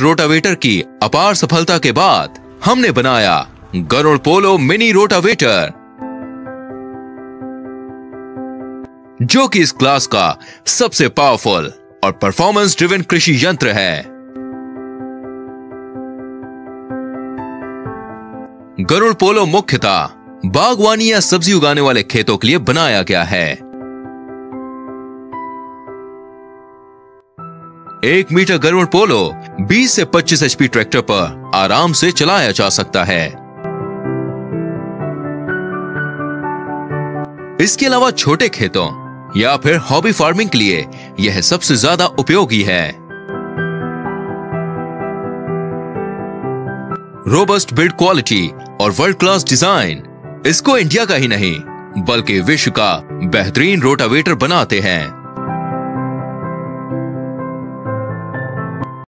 Best rotavator की अपार सफलता के बाद हमने बनाया गरुड़ पोलो मिनी रोटावेटर, जो कि इस क्लास का सबसे पावरफुल और परफॉर्मेंस ड्रिवन कृषि यंत्र है। गरुड़ पोलो मुख्यतः बागवानी या सब्जी उगाने वाले खेतों के लिए बनाया गया है। 1 मीटर गरुड़ पोलो 20 से 25 HP ट्रैक्टर पर आराम से चलाया जा सकता है। इसके अलावा छोटे खेतों या फिर हॉबी फार्मिंग के लिए यह सबसे ज्यादा उपयोगी है। रोबस्ट बिल्ड क्वालिटी और वर्ल्ड क्लास डिजाइन इसको इंडिया का ही नहीं बल्कि विश्व का बेहतरीन रोटावेटर बनाते हैं।